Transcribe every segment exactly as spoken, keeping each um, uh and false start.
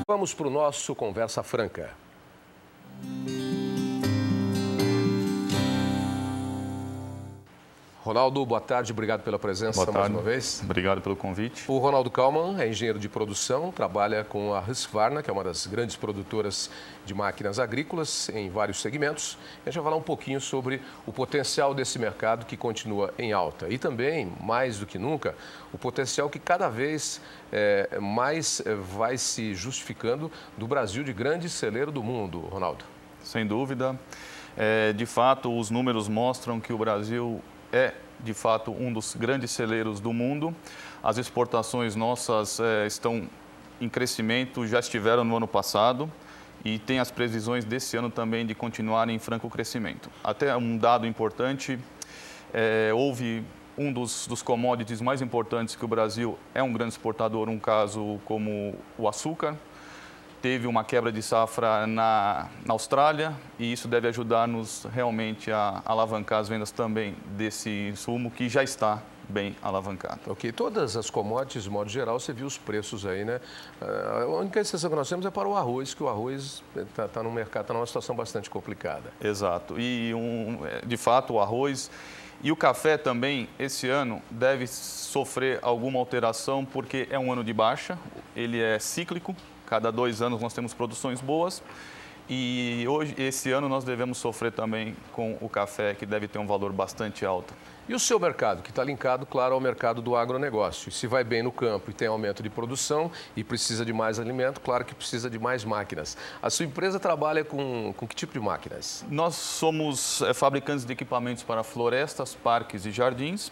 Vamos para o nosso Conversa Franca. Ronaldo, boa tarde, obrigado pela presença boa tarde. mais uma vez. Obrigado pelo convite. O Ronaldo Kaumann é engenheiro de produção, trabalha com a Husqvarna, que é uma das grandes produtoras de máquinas agrícolas em vários segmentos. A gente vai falar um pouquinho sobre o potencial desse mercado que continua em alta e também, mais do que nunca, o potencial que cada vez é, mais vai se justificando do Brasil de grande celeiro do mundo, Ronaldo. Sem dúvida. É, de fato, os números mostram que o Brasil é, de fato, um dos grandes celeiros do mundo. As exportações nossas é, estão em crescimento, já estiveram no ano passado e tem as previsões desse ano também de continuarem em franco crescimento. Até um dado importante, é, houve um dos, dos commodities mais importantes que o Brasil é um grande exportador, um caso como o açúcar. Teve uma quebra de safra na, na Austrália e isso deve ajudar-nos realmente a alavancar as vendas também desse insumo que já está bem alavancado. Ok, todas as commodities, de modo geral, você viu os preços aí, né? A única exceção que nós temos é para o arroz, que o arroz está tá no mercado, está numa situação bastante complicada. Exato, e um, de fato o arroz e o café também, esse ano, deve sofrer alguma alteração porque é um ano de baixa, ele é cíclico. Cada dois anos nós temos produções boas e hoje, esse ano nós devemos sofrer também com o café, que deve ter um valor bastante alto. E o seu mercado, que está linkado, claro, ao mercado do agronegócio. Se vai bem no campo e tem aumento de produção e precisa de mais alimento, claro que precisa de mais máquinas. A sua empresa trabalha com, com que tipo de máquinas? Nós somos é, fabricantes de equipamentos para florestas, parques e jardins.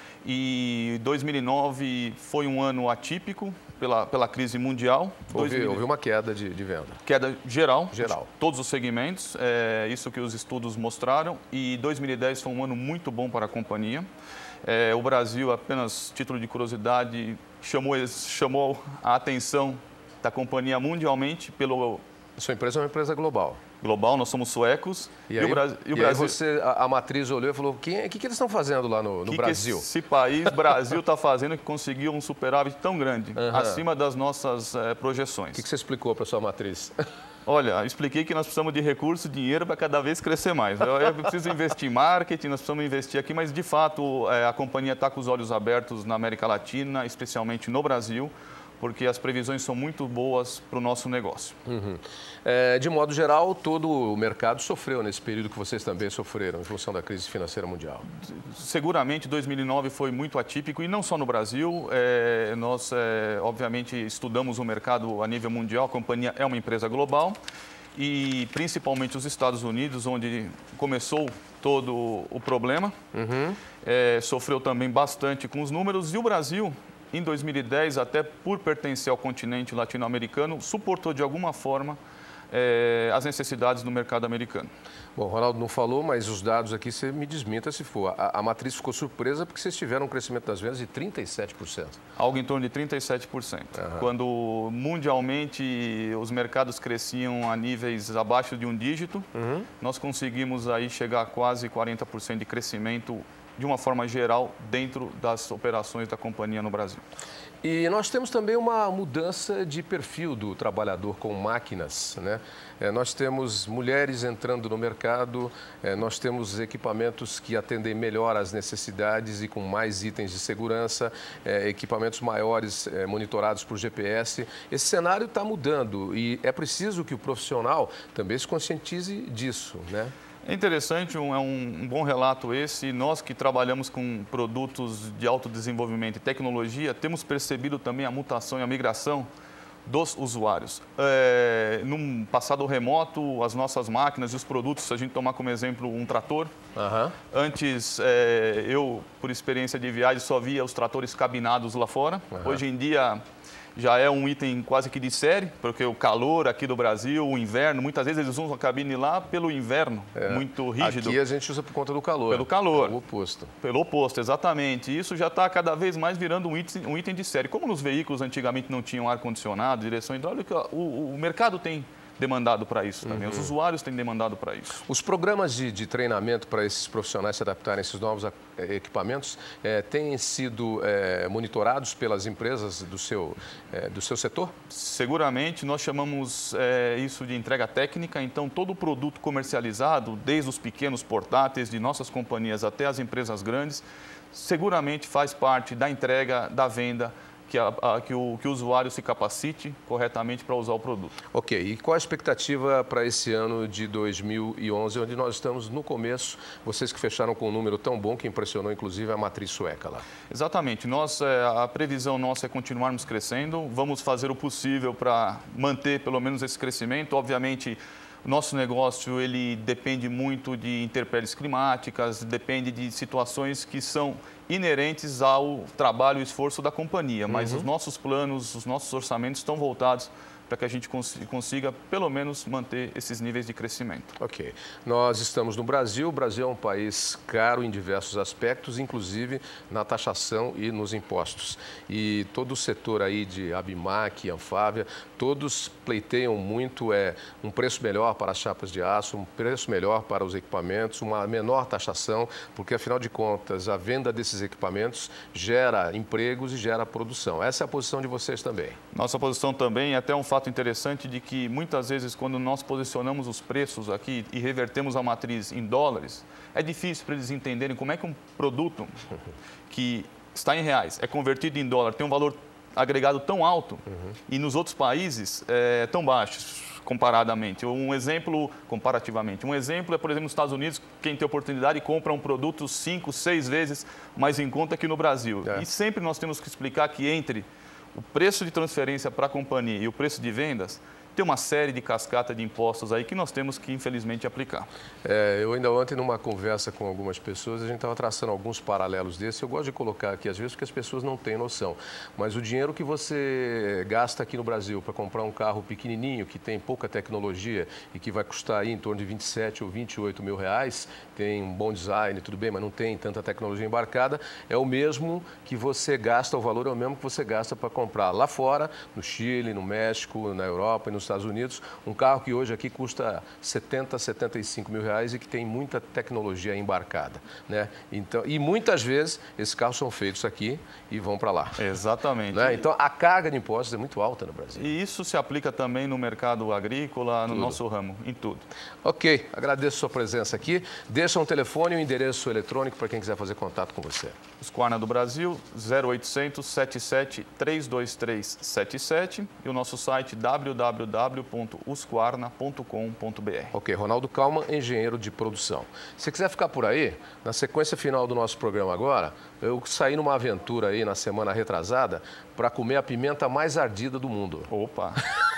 E dois mil e nove foi um ano atípico pela, pela crise mundial. Houve, dois mil... houve uma queda de, de venda. Queda geral, geral. Todos os segmentos, é isso que os estudos mostraram. E dois mil e dez foi um ano muito bom para a companhia. É, o Brasil, apenas título de curiosidade, chamou, chamou a atenção da companhia mundialmente pelo... A sua empresa é uma empresa global. Global, nós somos suecos. E, aí, e o Brasil... E o Brasil... aí você, a, a matriz olhou e falou, o que, que, que eles estão fazendo lá no, no que Brasil? O que esse país, Brasil, está fazendo que conseguiu um superávit tão grande, uhum. acima das nossas é, projeções. O que, que você explicou para a sua matriz? Olha, expliquei que nós precisamos de recursos, dinheiro para cada vez crescer mais. Eu, eu preciso investir em marketing, nós precisamos investir aqui, mas de fato é, a companhia está com os olhos abertos na América Latina, especialmente no Brasil, porque as previsões são muito boas para o nosso negócio. Uhum. É, de modo geral, todo o mercado sofreu nesse período que vocês também sofreram, em função da crise financeira mundial. Seguramente, dois mil e nove foi muito atípico, e não só no Brasil. É, nós, é, obviamente, estudamos o mercado a nível mundial, a companhia é uma empresa global, e principalmente os Estados Unidos, onde começou todo o problema, uhum. é, sofreu também bastante com os números, e o Brasil... Em dois mil e dez, até por pertencer ao continente latino-americano, suportou de alguma forma é, as necessidades do mercado americano. Bom, o Ronaldo não falou, mas os dados aqui, você me desminta se for. A, a matriz ficou surpresa porque vocês tiveram um crescimento das vendas de trinta e sete por cento. Algo em torno de trinta e sete por cento. Uhum. Quando mundialmente os mercados cresciam a níveis abaixo de um dígito, uhum. nós conseguimos aí chegar a quase quarenta por cento de crescimento de uma forma geral, dentro das operações da companhia no Brasil. E nós temos também uma mudança de perfil do trabalhador com máquinas, né? É, nós temos mulheres entrando no mercado, é, nós temos equipamentos que atendem melhor às necessidades e com mais itens de segurança, é, equipamentos maiores é, monitorados por G P S. Esse cenário está mudando e é preciso que o profissional também se conscientize disso, né? É interessante, um, é um, um bom relato esse. Nós que trabalhamos com produtos de alto desenvolvimento e tecnologia, temos percebido também a mutação e a migração dos usuários. É, num passado remoto, as nossas máquinas e os produtos, se a gente tomar como exemplo um trator, uhum. antes é, eu, por experiência de viagem, só via os tratores cabinados lá fora. Uhum. Hoje em dia... já é um item quase que de série, porque o calor aqui do Brasil, o inverno, muitas vezes eles usam a cabine lá pelo inverno, é. muito rígido. Aqui a gente usa por conta do calor. Pelo calor. Pelo oposto. Pelo oposto, exatamente. E isso já está cada vez mais virando um item, um item de série. Como nos veículos antigamente não tinham ar-condicionado, direção hidráulica, o, o mercado tem demandado para isso também. Uhum. Os usuários têm demandado para isso. Os programas de, de treinamento para esses profissionais se adaptarem a esses novos equipamentos é, têm sido é, monitorados pelas empresas do seu, é, do seu setor? Seguramente, nós chamamos é, isso de entrega técnica, então todo o produto comercializado, desde os pequenos portáteis de nossas companhias até as empresas grandes, seguramente faz parte da entrega, da venda, Que, a, a, que, o, que o usuário se capacite corretamente para usar o produto. Ok, e qual a expectativa para esse ano de dois mil e onze, onde nós estamos no começo, vocês que fecharam com um número tão bom que impressionou inclusive a matriz sueca lá? Exatamente, nós, é, a previsão nossa é continuarmos crescendo, vamos fazer o possível para manter pelo menos esse crescimento, obviamente. Nosso negócio ele depende muito de intempéries climáticas, depende de situações que são inerentes ao trabalho e esforço da companhia, mas uhum. os nossos planos, os nossos orçamentos estão voltados para que a gente consiga, pelo menos, manter esses níveis de crescimento. Ok. Nós estamos no Brasil. O Brasil é um país caro em diversos aspectos, inclusive na taxação e nos impostos. E todo o setor aí de Abimac, Anfávia, todos pleiteiam muito é, um preço melhor para as chapas de aço, um preço melhor para os equipamentos, uma menor taxação, porque, afinal de contas, a venda desses equipamentos gera empregos e gera produção. Essa é a posição de vocês também. Nossa posição também é até um fato interessante de que muitas vezes quando nós posicionamos os preços aqui e revertemos a matriz em dólares, é difícil para eles entenderem como é que um produto que está em reais é convertido em dólar, tem um valor agregado tão alto uhum. e nos outros países é tão baixo comparadamente. Um exemplo, comparativamente, um exemplo é, por exemplo, nos Estados Unidos, quem tem oportunidade compra um produto cinco, seis vezes mais em conta que no Brasil. É. E sempre nós temos que explicar que entre o preço de transferência para a companhia e o preço de vendas, tem uma série de cascata de impostos aí que nós temos que, infelizmente, aplicar. É, eu ainda ontem, numa conversa com algumas pessoas, a gente estava traçando alguns paralelos desses. Eu gosto de colocar aqui, às vezes, porque as pessoas não têm noção. Mas o dinheiro que você gasta aqui no Brasil para comprar um carro pequenininho, que tem pouca tecnologia e que vai custar aí em torno de vinte e sete ou vinte e oito mil reais, tem um bom design, tudo bem, mas não tem tanta tecnologia embarcada, é o mesmo que você gasta, o valor é o mesmo que você gasta para comprar lá fora, no Chile, no México, na Europa e nos Estados Unidos, um carro que hoje aqui custa setenta, setenta e cinco mil reais e que tem muita tecnologia embarcada, né? Então, e muitas vezes esses carros são feitos aqui e vão para lá. Exatamente. Né? Então a carga de impostos é muito alta no Brasil. E isso se aplica também no mercado agrícola, no tudo. Nosso ramo, em tudo. Ok, agradeço a sua presença aqui. Deixa um telefone e um endereço eletrônico para quem quiser fazer contato com você. Husqvarna do Brasil, zero oitocentos, sete sete três dois três sete sete e o nosso site w w w ponto husqvarna ponto com ponto b r. Ok, Ronaldo Kalman, engenheiro de produção. Se quiser ficar por aí, na sequência final do nosso programa agora, eu saí numa aventura aí na semana retrasada para comer a pimenta mais ardida do mundo. Opa!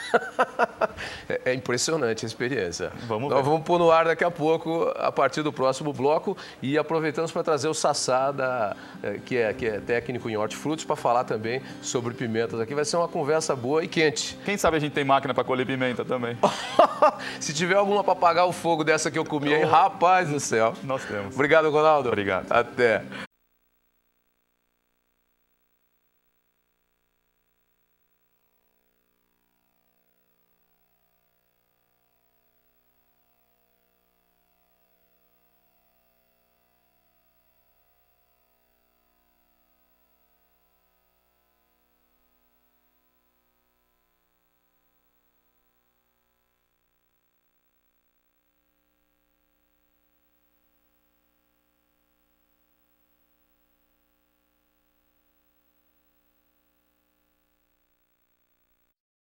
É impressionante a experiência. Vamos Nós ver. vamos pôr no ar daqui a pouco, a partir do próximo bloco, e aproveitamos para trazer o Sassá, da, que, é, que é técnico em hortifrutos, para falar também sobre pimentas. Aqui vai ser uma conversa boa e quente. Quem sabe a gente tem máquina para colher pimenta também. Se tiver alguma para apagar o fogo dessa que eu comi aí, rapaz do céu. Nós temos. Obrigado, Ronaldo. Obrigado. Até.